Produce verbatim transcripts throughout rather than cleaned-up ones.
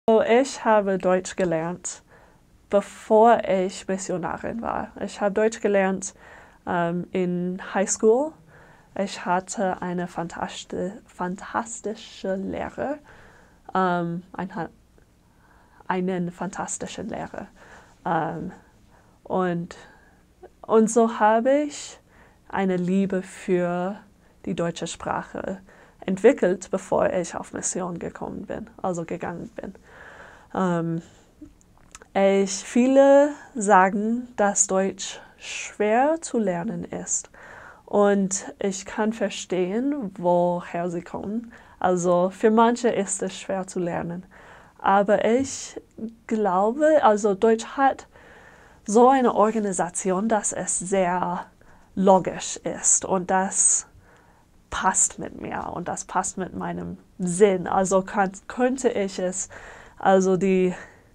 So, ich habe Deutsch gelernt, bevor ich Missionarin war. Ich habe Deutsch gelernt ähm, in High School. Ich hatte eine fantastisch, fantastische Lehrer, ähm, ein, einen fantastischen Lehrer. Ähm, und, und so habe ich eine Liebe für die deutsche Sprache entwickelt, bevor ich auf Mission gekommen bin, also gegangen bin. Ähm, ich, viele sagen, dass Deutsch schwer zu lernen ist. Und ich kann verstehen, woher sie kommen. Also für manche ist es schwer zu lernen. Aber ich glaube, also Deutsch hat so eine Organisation, dass es sehr logisch ist. Und das passt mit mir und das passt mit meinem Sinn. Also kann, könnte ich es, also die,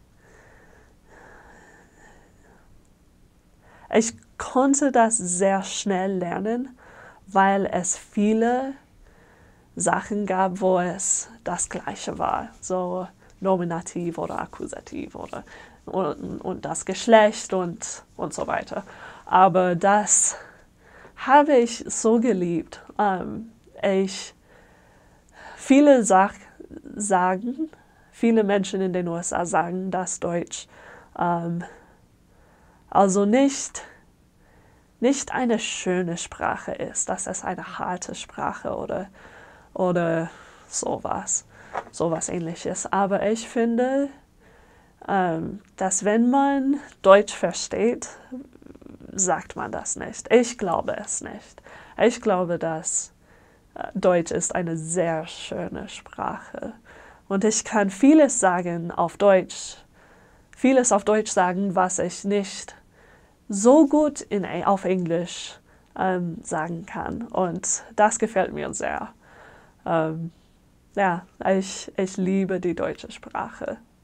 ich konnte das sehr schnell lernen, weil es viele Sachen gab, wo es das Gleiche war. So Nominativ oder Akkusativ oder und, und das Geschlecht und, und so weiter. Aber das habe ich so geliebt. Ähm, ich, viele Sach sagen, viele Menschen in den U S A sagen, dass Deutsch ähm, also nicht, nicht eine schöne Sprache ist, dass es eine harte Sprache oder, oder sowas, sowas ähnliches. Aber ich finde, ähm, dass wenn man Deutsch versteht, sagt man das nicht. Ich glaube es nicht. Ich glaube, dass Deutsch ist eine sehr schöne Sprache. Und ich kann vieles sagen auf Deutsch, vieles auf Deutsch sagen, was ich nicht so gut in, auf Englisch ähm, sagen kann. Und das gefällt mir sehr. Ähm, ja, ich, ich liebe die deutsche Sprache.